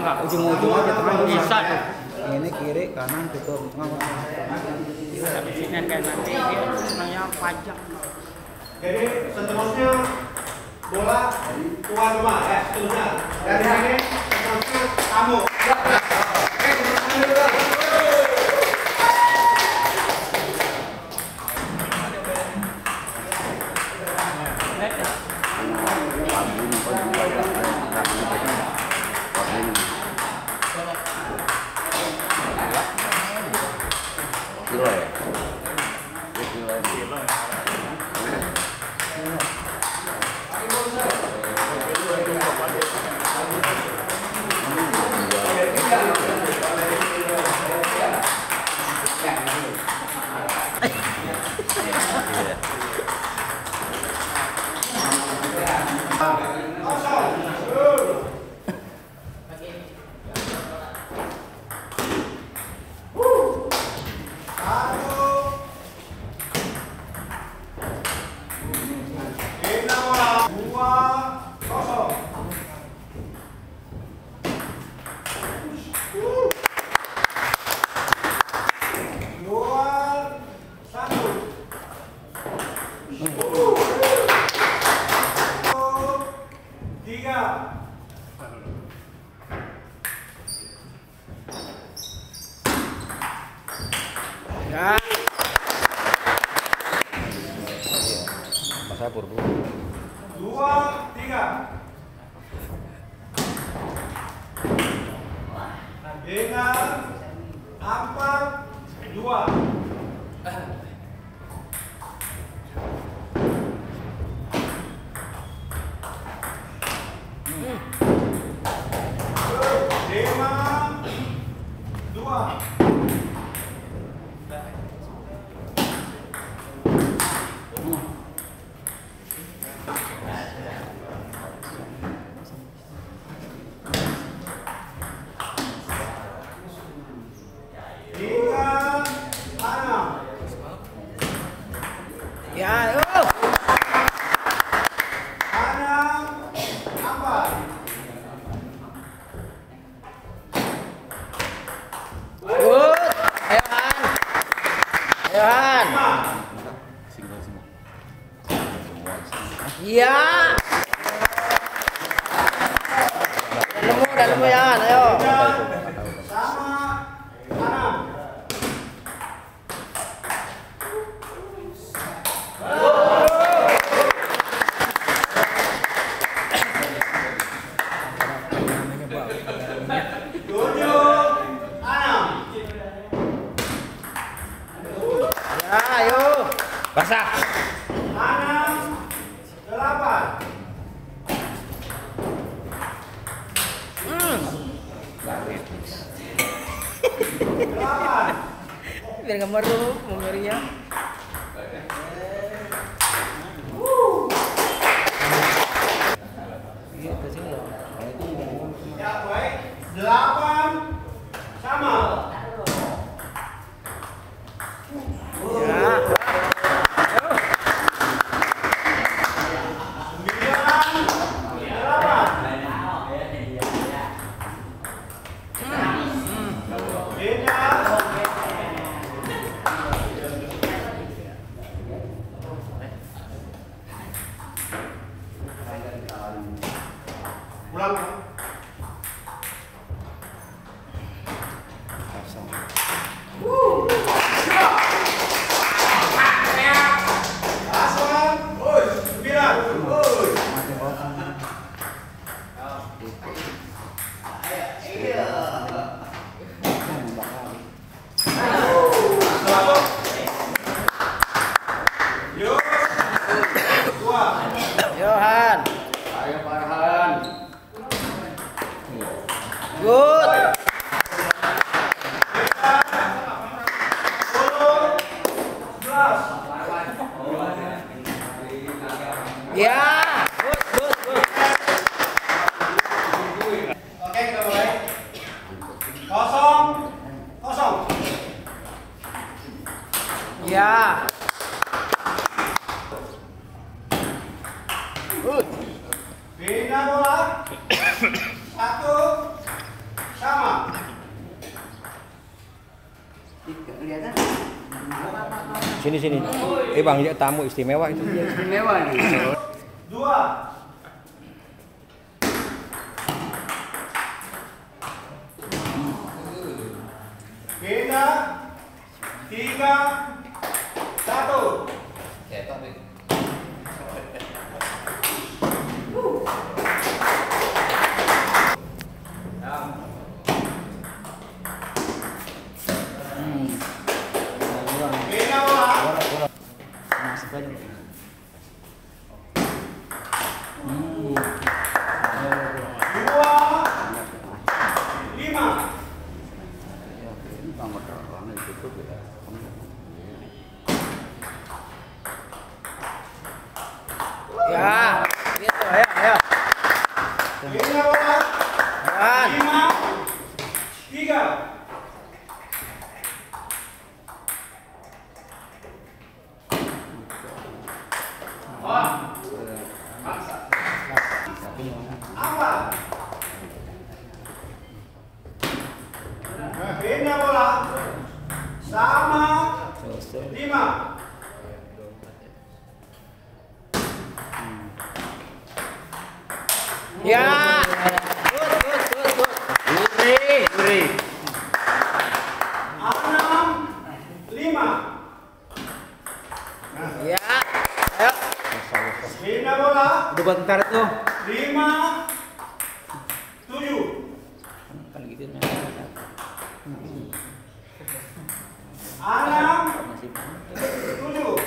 nggak ujung-ujung aja tengah bisa tuh. ini kiri kanan tutup tengah Sini kan nanti dia sebenarnya pajak. Jadi seterusnya bola tuan rumah ya seterusnya dari sini seterusnya tamu. ya Mas Apur Bu 2, 3 dengan 4, 2 ya Yohan. Iya. Udah nemu ya, ayo. Ya, ayo. Basah. 6, 8 Biar nggak meruh memorinya. Gitu sih loh. Ya baik 8 sama Ya. 9 ulang Yohan. Ayo Farhan. Good. Ya. Good, good, good. Oke, kita mulai. 0, 0. Ya. Good. Bina bola. 1, Sini. Bang, ya tamu istimewa itu. Istimewa nih. 2. Beda 3, 1. Beda bola. Masuk aja. 2, 5. Ya. Gitu, ayo. Beda bola. Han. 5, 3. Apa? Beda bola. Sama 5. Ya. Good. Gurih. 6, 5. Ya. Ayo. Beda bola. Udah buat ntar itu. 5, 7. Kan gitu. 6, Masih 7.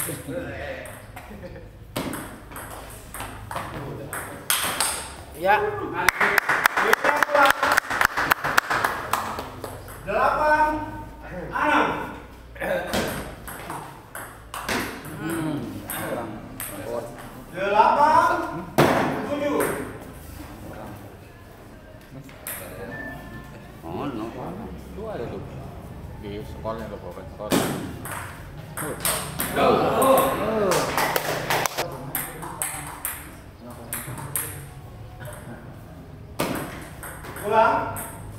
Ya. Beda bola. 8, 6. Delapan, 7. Oh, no. Dua ada tuh di skornya ada pokoknya skor. Ulang.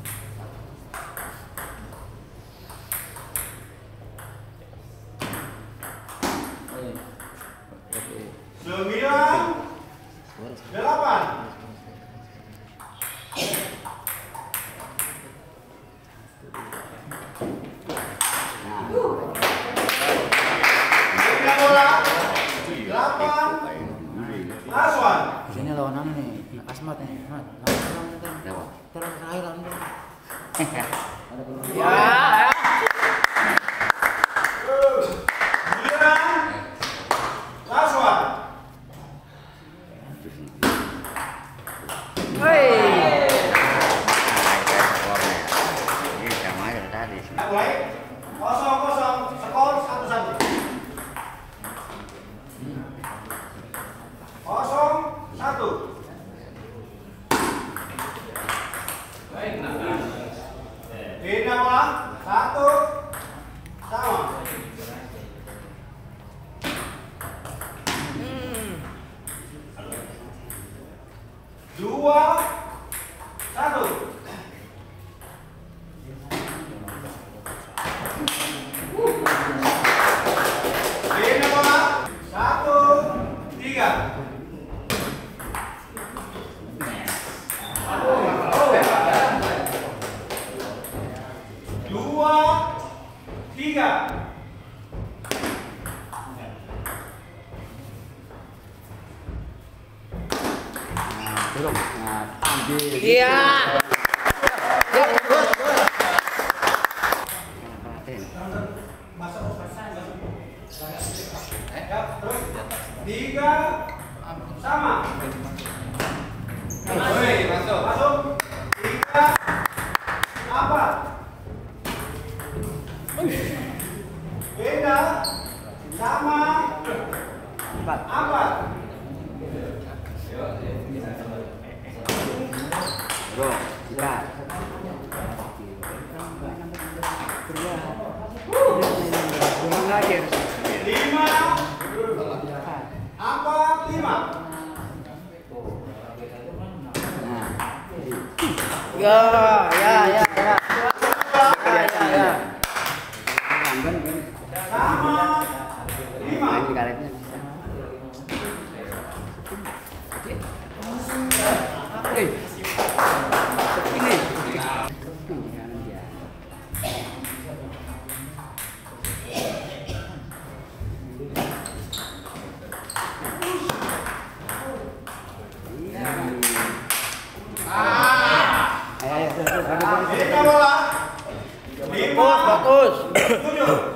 Sembilan, 8. Beda bola. 8. Aswan. Sini lawan nih, Asmat nih. Terang terakhir lawan dia. Ya. 9. Aswan. Hei. Ini sama aja tadi. Mulai. 0-0. Skor 1-1. 0-1. Beda bola. 1. Sama. 2, 1. Beda bola. 1, 3. 2, 3. Belum. Nah, ambil. Iya. Ya, good. Tiga. Sama. Masuk. 3. Apa? Beda. Sama. 4. Bro, ya. Belum lagi. 5. 5. Ya. Sama. di karetnya bisa. Ini. Ini bola. 5, Fokus. 7.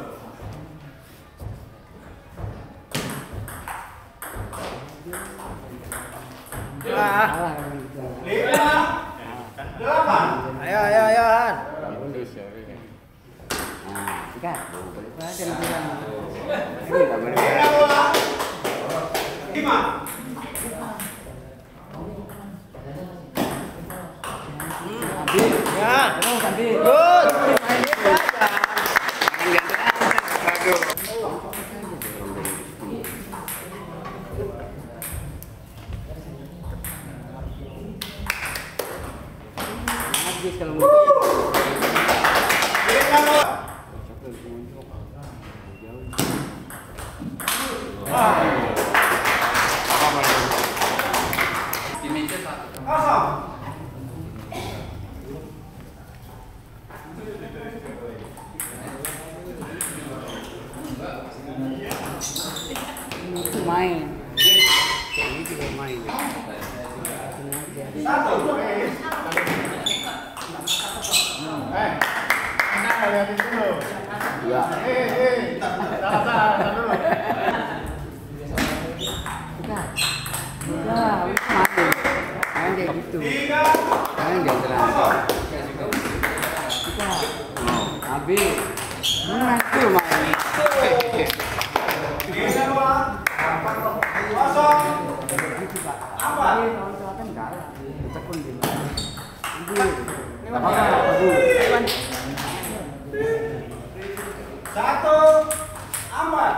Ah. 5, 8. Ayo, Han. Terus ya ini. Nah, tiga. Boleh pada bilang. Ini enggak boleh. Ini bola. 5. Ya. Terus nanti. Good. Main dia aja. Habis kalau Ini bola. Di meja satu. Kosong. main. Ini juga main. 1. Lihatin dulu. Ya. Salah dulu. Udah, main. Main kayak gitu. 3. Main dia terang. Kita. Habis. Main tuh main. Ini bola. Kosong. Apa? Kan enggak lah. Tekun dia. Apa-apa dulu. 1, 4.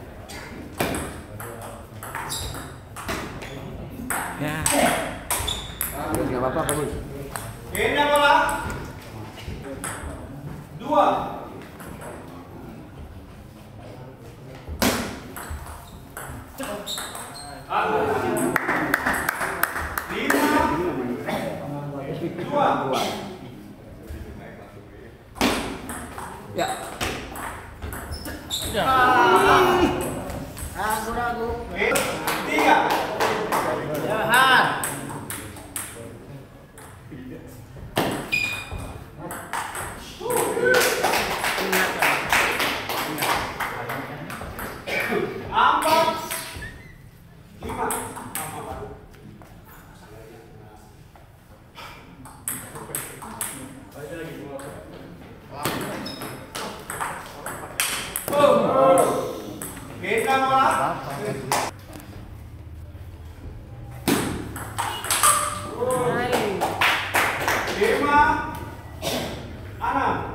Ya. Terus enggak apa-apa, bagus. Ini bola. 2. Ya. Ragu. 3. Ya, Han. Empat, 5. Kita bola. 5, 6.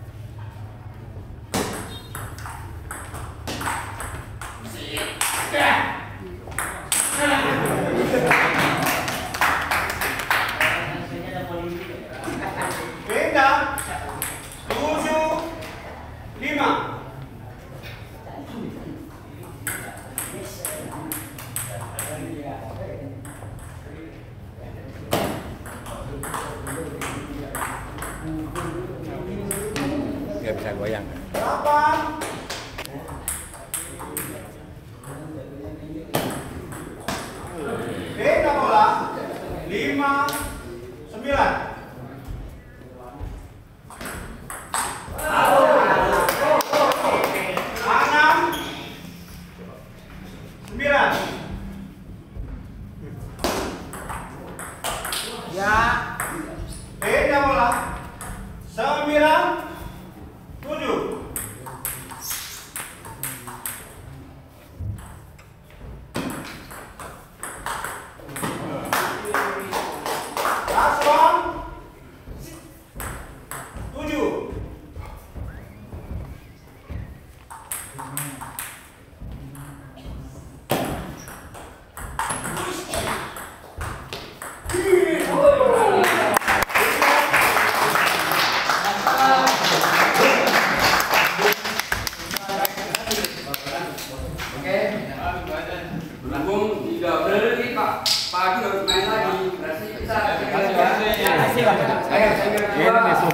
Beda 7, 5. Nggak bisa goyang. 8. Beda bola 5, 9. Ya. Beda bola 9, 7. Kosong 7. Sudah benar nih Pak. Pagi harus main lagi. Berarti kita Terima kasih, Pak. saya Ini